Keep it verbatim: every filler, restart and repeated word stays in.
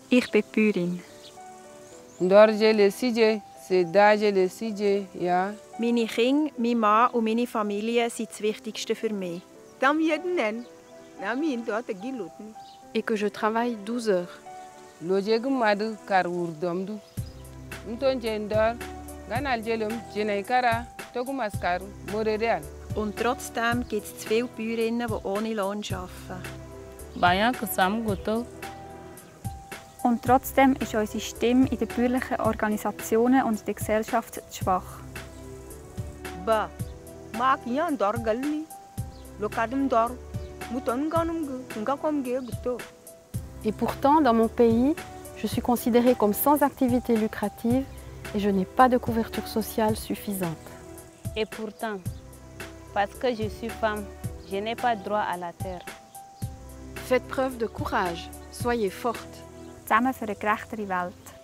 Ich bin Bäuerin. Dorje le sije, se daje le sije, ja. Meine Kinder, mein Mann und meine Familie sind das Wichtigste für mich. Et que je travaille douze heures. Loje gumadu karur domdu. Ntonje ndor, ganal jelum, jenai kara, togumaskaru, morereal. Und trotzdem gibt es zu viele Bäuerinnen, die ohne Lohn arbeiten. Und trotzdem ist unsere Stimme in den bäuerlichen Organisationen und in der Gesellschaft zu schwach. Ba, mag yan dor galni, lokadum dor, muton ganum gu, ngakom ge guto. Et pourtant, dans mon pays, je suis considérée comme sans activité lucrative et je n'ai pas de couverture sociale suffisante. Et pourtant, parce que je suis femme, je n'ai pas droit à la terre. Faites preuve de courage, soyez forte. Zusammen für eine gerechtere Welt.